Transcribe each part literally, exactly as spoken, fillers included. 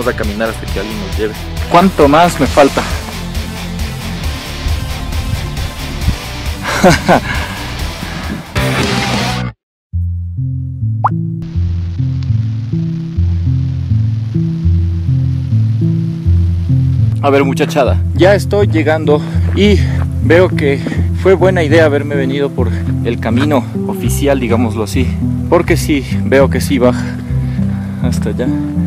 vamos a caminar hasta que alguien nos lleve. ¿Cuánto más me falta? A ver, muchachada, ya estoy llegando y veo que fue buena idea haberme venido por el camino oficial, digámoslo así, porque sí, veo que sí baja hasta allá.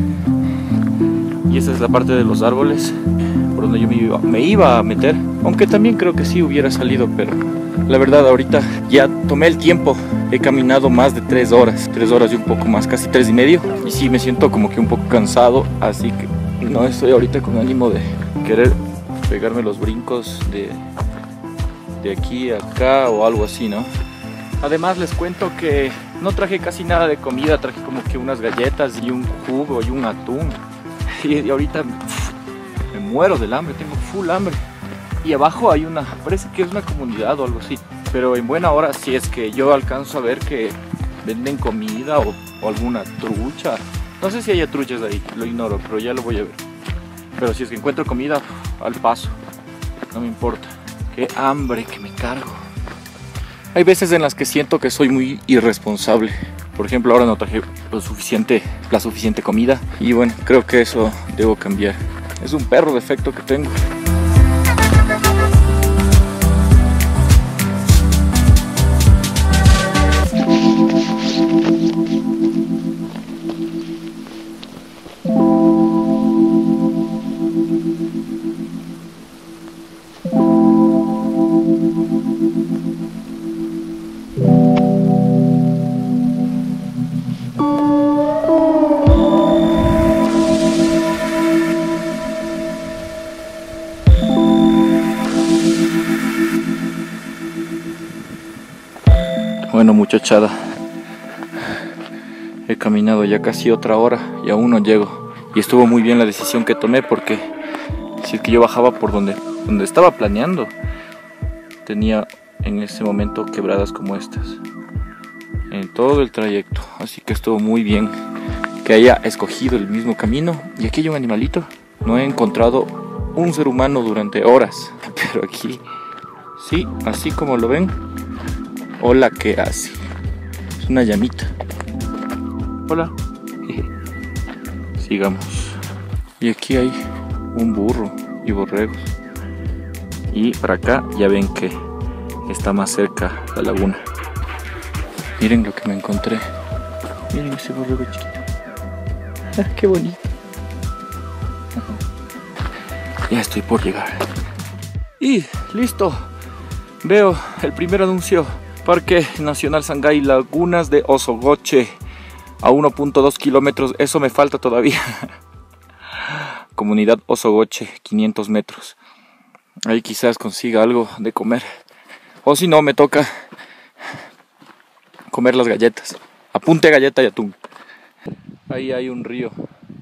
Y esa es la parte de los árboles por donde yo me iba, me iba a meter, aunque también creo que sí hubiera salido, pero la verdad ahorita ya tomé el tiempo. He caminado más de tres horas, tres horas y un poco más, casi tres y medio, y sí me siento como que un poco cansado, así que no estoy ahorita con ánimo de querer pegarme los brincos de, de aquí a acá o algo así, ¿no? Además les cuento que no traje casi nada de comida, traje como que unas galletas y un jugo y un atún. Y, y ahorita pff, me muero del hambre, tengo full hambre. Y abajo hay una, parece que es una comunidad o algo así. Pero en buena hora, si es que yo alcanzo a ver que venden comida o, o alguna trucha. No sé si haya truchas ahí, lo ignoro, pero ya lo voy a ver. Pero si es que encuentro comida, al paso, no me importa. Qué hambre que me cargo. Hay veces en las que siento que soy muy irresponsable. Por ejemplo, ahora no traje lo suficiente, la suficiente comida. Y bueno, creo que eso debo cambiar. Es un perro defecto que tengo. Bueno, muchachada, he caminado ya casi otra hora y aún no llego. Y estuvo muy bien la decisión que tomé, porque si es que yo bajaba por donde, donde estaba planeando, tenía en ese momento quebradas como estas en todo el trayecto. Así que estuvo muy bien que haya escogido el mismo camino. Y aquí hay un animalito. No he encontrado un ser humano durante horas, pero aquí sí, así como lo ven. Hola, ¿qué hace? Es una llamita. Hola. Sigamos. Y aquí hay un burro y borregos. Y para acá ya ven que está más cerca la laguna. Miren lo que me encontré. Miren ese borrego chiquito. ¡Qué bonito! Ya estoy por llegar. Y listo. Veo el primer anuncio. Parque Nacional Sangay, Lagunas de Osogoche, a uno punto dos kilómetros, eso me falta todavía. Comunidad Osogoche, quinientos metros. Ahí quizás consiga algo de comer. O si no, me toca comer las galletas. Apunte galleta y atún. Ahí hay un río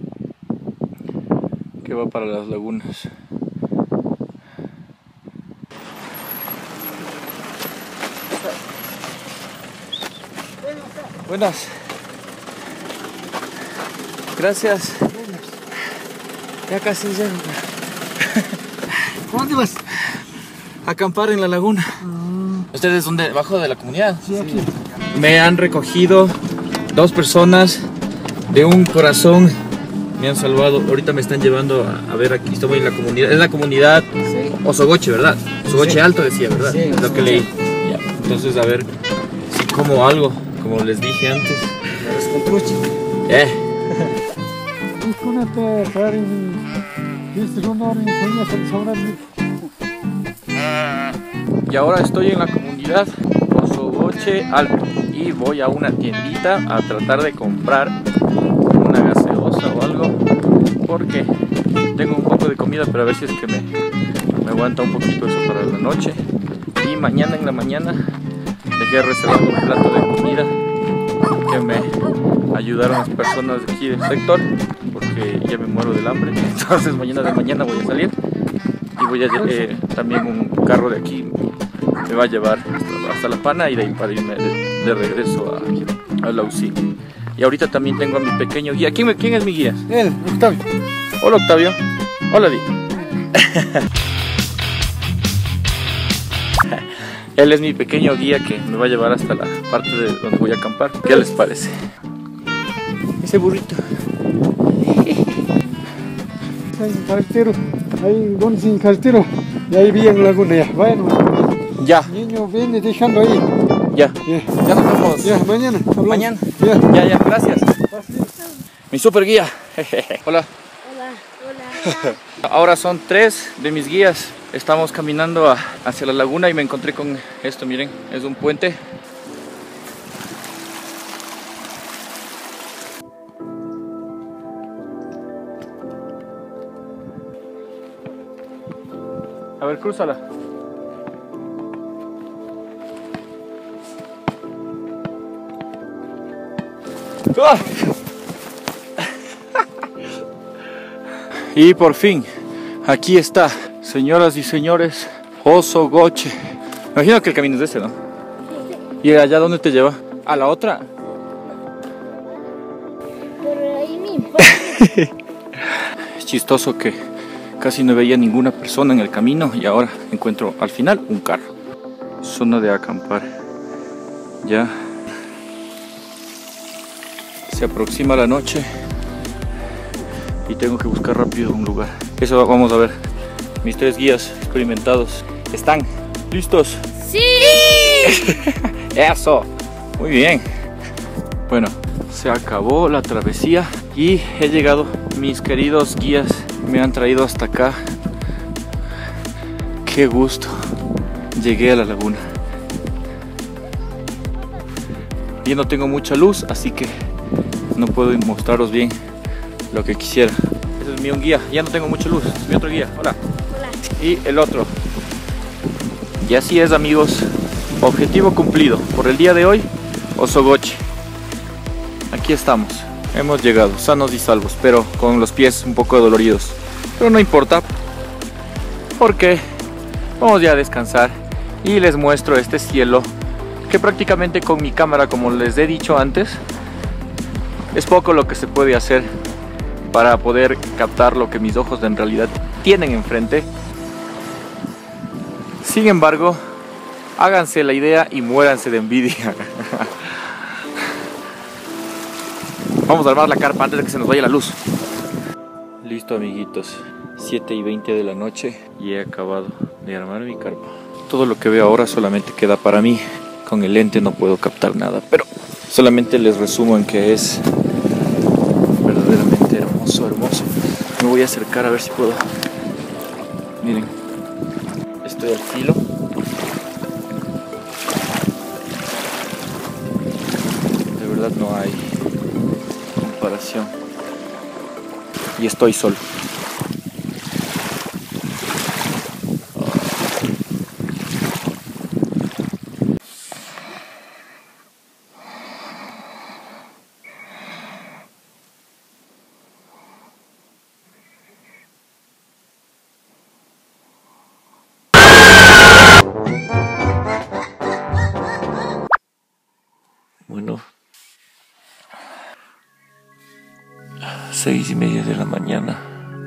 que va para las lagunas. Buenas. Gracias. Ya casi llego. ¿Dónde vas? A acampar en la laguna. Ah. ¿Ustedes son debajo de la comunidad? Sí, aquí. Me han recogido dos personas de un corazón. Me han salvado. Ahorita me están llevando a, a ver, aquí estoy en la comunidad. Es la comunidad Sí. Osogoche, ¿verdad? Osogoche Sí. Alto decía, ¿verdad? Sí, es lo que leí. Ya. Entonces, a ver si como algo, como les dije antes. Con trucha. Eh. Y ahora estoy en la comunidad Osogoche Alto y voy a una tiendita a tratar de comprar una gaseosa o algo, porque tengo un poco de comida, pero a ver si es que me, me aguanta un poquito eso para la noche. Y mañana en la mañana dejé reservado un plato de comida que me ayudaron las personas de aquí del sector, porque ya me muero del hambre. Entonces mañana de mañana voy a salir y voy a eh, también un carro de aquí me va a llevar hasta, hasta La Pana y de ahí para irme de, de regreso a, a la U C I. Y ahorita también tengo a mi pequeño guía. ¿Quién, quién es mi guía? Él, Octavio. Hola, Octavio. Hola, Di. Él es mi pequeño guía que me va a llevar hasta la parte de donde voy a acampar. ¿Qué les parece? Ese burrito. Ahí en carretero, ahí donde sin carretero, y ahí vi en laguna ya. Bueno, Ya, niño viene dejando ahí. ya. Ya, Ya nos vemos. ya mañana. hablamos. Mañana. Ya. Ya, ya, gracias. Mi super guía. Hola. Hola, hola. Ahora son tres de mis guías. Estamos caminando a- hacia la laguna y me encontré con esto, miren, es un puente. A ver, crúzala. ¡Ah! Y por fin, aquí está, señoras y señores, Osogoche. Imagino que el camino es ese, ¿no? ¿Y allá dónde te lleva? ¿A la otra? Por ahí mismo. Es chistoso que casi no veía ninguna persona en el camino y ahora encuentro al final un carro. Zona de acampar. Ya se aproxima la noche y tengo que buscar rápido un lugar. Eso vamos a ver. Mis tres guías experimentados están listos. ¡Sí! Eso, muy bien. Bueno, se acabó la travesía y he llegado. Mis queridos guías me han traído hasta acá. Qué gusto. Llegué a la laguna. Yo no tengo mucha luz, así que no puedo mostraros bien lo que quisiera. Ese es mi un guía. Ya no tengo mucha luz. Es mi otro guía. Hola. Hola. Y el otro. Y así es, amigos. Objetivo cumplido por el día de hoy. Osogoche. Aquí estamos. Hemos llegado sanos y salvos, pero con los pies un poco doloridos. Pero no importa, porque vamos ya a descansar y les muestro este cielo que prácticamente con mi cámara, como les he dicho antes, es poco lo que se puede hacer para poder captar lo que mis ojos en realidad tienen enfrente. Sin embargo, háganse la idea y muéranse de envidia. Vamos a armar la carpa antes de que se nos vaya la luz. Listo, amiguitos, siete y veinte de la noche y he acabado de armar mi carpa. Todo lo que veo ahora solamente queda para mí. Con el lente no puedo captar nada, pero solamente les resumo en que es verdaderamente hermoso, hermoso. Me voy a acercar a ver si puedo. Miren, estoy al filo. De verdad no hay comparación. Y estoy solo. Bueno, seis y media de la mañana.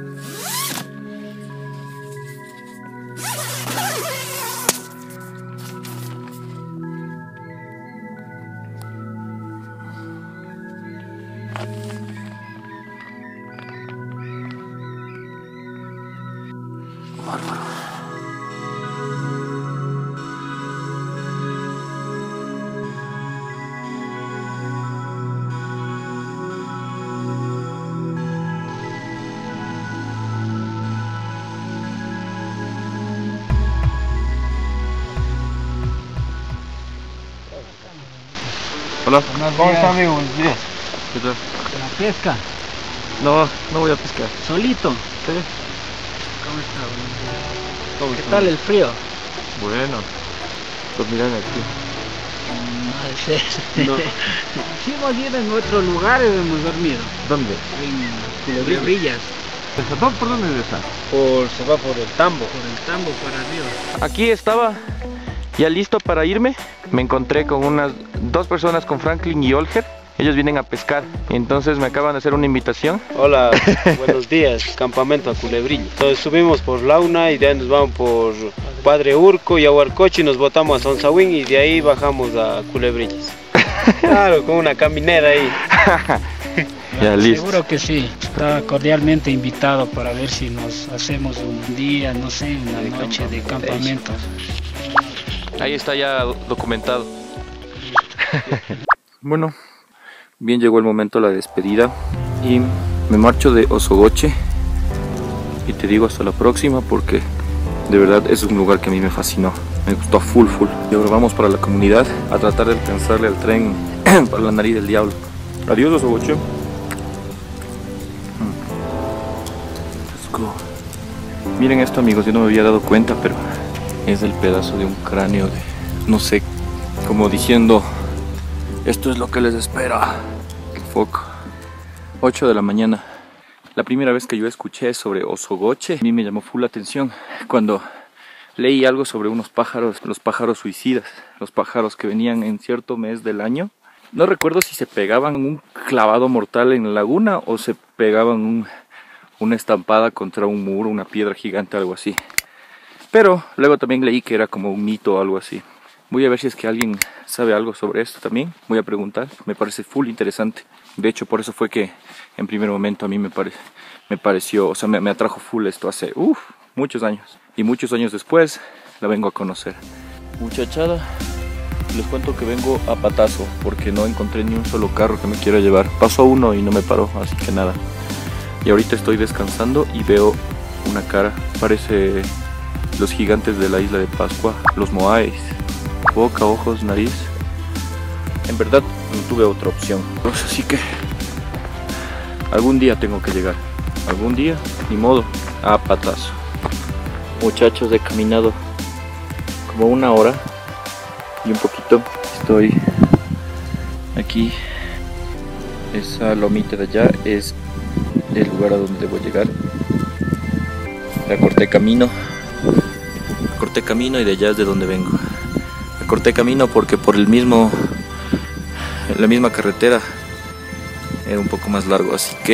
Bárbaro. Hola. ¿Cómo está, amigo? Buenos días. ¿Qué tal? La pesca, No, no voy a pescar. solito. ¿Sí? ¿Cómo está? Buenos días. ¿Cómo ¿Qué está? tal el frío? Bueno, pues miran aquí. No sé. No. Sí, hemos ido en otros lugares, hemos dormido. ¿Dónde? En Culebrillas. ¿Por dónde está? Por, se va por el tambo. Por el tambo para arriba. Aquí estaba ya listo para irme. Me encontré con unas dos personas, con Franklin y Olger, Ellos vienen a pescar, y entonces me acaban de hacer una invitación. Hola, buenos días, campamento a Culebrillo. Entonces subimos por Launa y de ahí nos vamos por Padre Urco y Aguarcoche y nos botamos a Sonsahuín y de ahí bajamos a Culebrillos. Claro, con una caminera ahí. Ya, listo. Seguro que sí, está cordialmente invitado para ver si nos hacemos un día, no sé, una De noche de campamento. Ahí está ya documentado. Bueno, bien, llegó el momento de la despedida y me marcho de Osogoche y te digo hasta la próxima, porque de verdad es un lugar que a mí me fascinó, me gustó full full. Y ahora vamos para la comunidad a tratar de alcanzarle al tren para la nariz del diablo. Adiós, Osogoche. Let's go. Miren esto, amigos, yo no me había dado cuenta, pero es el pedazo de un cráneo de, no sé, como diciendo, esto es lo que les espera. Qué foco. ocho de la mañana. La primera vez que yo escuché sobre Osogoche, a mí me llamó full la atención cuando leí algo sobre unos pájaros, los pájaros suicidas, los pájaros que venían en cierto mes del año. No recuerdo si se pegaban un clavado mortal en la laguna o se pegaban un, una estampada contra un muro, una piedra gigante, algo así. Pero luego también leí que era como un mito o algo así. Voy a ver si es que alguien sabe algo sobre esto también. Voy a preguntar, me parece full interesante. De hecho, por eso fue que en primer momento a mí me, pare, me pareció, o sea, me, me atrajo full esto hace uf, muchos años. Y muchos años después la vengo a conocer. Muchachada, les cuento que vengo a patazo porque no encontré ni un solo carro que me quiera llevar. Pasó uno y no me paró, así que nada. Y ahorita estoy descansando y veo una cara, parece los gigantes de la isla de Pascua, los moáis. Boca, ojos, nariz. En verdad no tuve otra opción, pues así que algún día tengo que llegar. Algún día, ni modo, a patazo. Muchachos, he caminado como una hora y un poquito. Estoy aquí. Esa lomita de allá es el lugar a donde debo llegar. Ya corté camino. Corté camino y de allá es de donde vengo. Corté camino porque por el mismo la misma carretera era un poco más largo, así que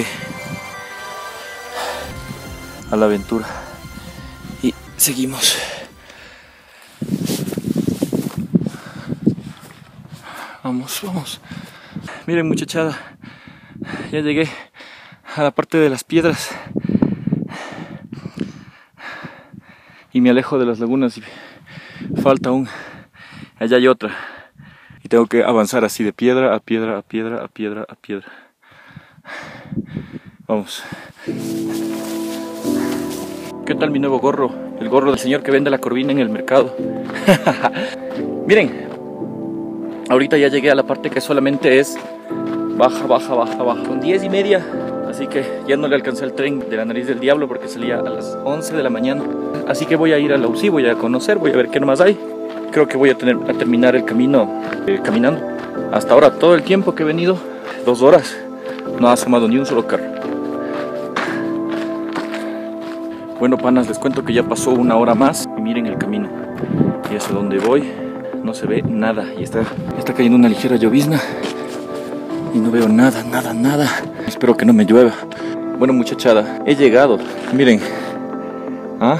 a la aventura y seguimos. Vamos, vamos. Miren, muchachada, ya llegué a la parte de las piedras y me alejo de las lagunas y falta un. Allá hay otra y tengo que avanzar así de piedra a piedra a piedra a piedra a piedra. Vamos. ¿Qué tal mi nuevo gorro? El gorro del señor que vende la corvina en el mercado. Miren, ahorita ya llegué a la parte que solamente es baja, baja, baja, baja. Son diez y media, así que ya no le alcancé el tren de la nariz del diablo porque salía a las once de la mañana. Así que voy a ir a la U C I, voy a conocer, voy a ver qué nomás hay. Creo que voy a, tener, a terminar el camino eh, caminando. Hasta ahora, todo el tiempo que he venido, dos horas, no ha asomado ni un solo carro. Bueno, panas, les cuento que ya pasó una hora más y miren el camino. Y hacia donde voy no se ve nada y está, está cayendo una ligera llovizna y no veo nada, nada, nada. Espero que no me llueva. Bueno, muchachada, he llegado. Miren. ¿Ah?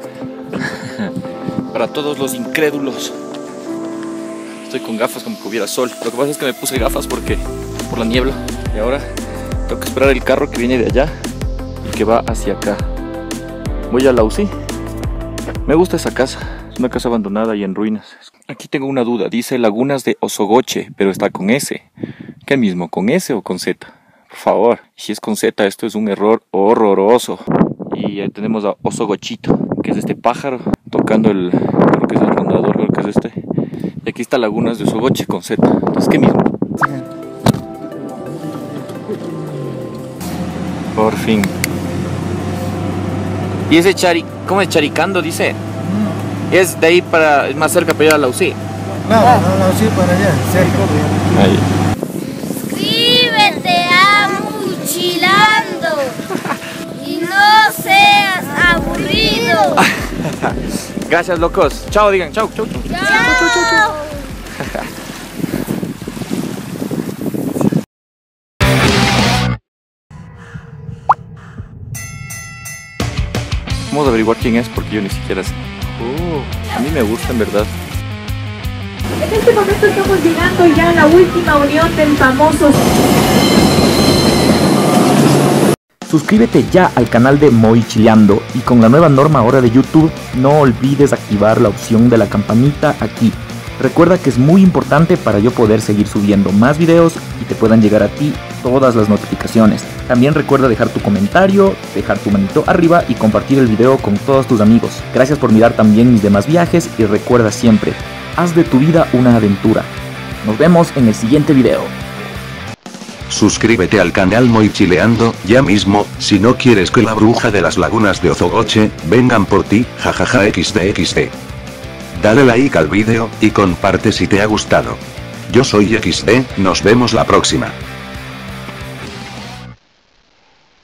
Para todos los incrédulos, estoy con gafas como que hubiera sol. Lo que pasa es que me puse gafas porque por la niebla y ahora tengo que esperar el carro que viene de allá y que va hacia acá. Voy a la U C I. Me gusta esa casa, es una casa abandonada y en ruinas. Aquí tengo una duda, dice Lagunas de Osogoche, pero está con S. ¿Qué mismo, con S o con Z? Por favor, si es con Z, esto es un error horroroso. Y ahí tenemos a Osogochito, que es este pájaro tocando el, creo que es el rondador, creo que es este. Y aquí está Lagunas de Osogoche con Z. Entonces, ¿qué mismo? Por fin. Y ese chari, ¿cómo es charicando? Dice. Es de ahí para, es más cerca para ir a la U C I. No, no, no, sí, para allá, cerca. Ahí. Suscríbete a Mochilando y no seas aburrido. Gracias, locos. Chao, digan. Chao, chao, chao. Chao. Vamos a averiguar quién es porque yo ni siquiera sé. Oh, a mí me gusta en verdad. En este momento estamos llegando ya a la última unión del famoso. Suscríbete ya al canal de Mochileando y con la nueva norma ahora de YouTube, no olvides activar la opción de la campanita aquí. Recuerda que es muy importante para yo poder seguir subiendo más videos y te puedan llegar a ti todas las notificaciones. También recuerda dejar tu comentario, dejar tu manito arriba y compartir el video con todos tus amigos. Gracias por mirar también mis demás viajes y recuerda siempre, haz de tu vida una aventura. Nos vemos en el siguiente video. Suscríbete al canal Mochileando ya mismo, si no quieres que la bruja de las lagunas de Ozogoche vengan por ti, jajaja xd xd. Dale like al vídeo, y comparte si te ha gustado. Yo soy X D, nos vemos la próxima.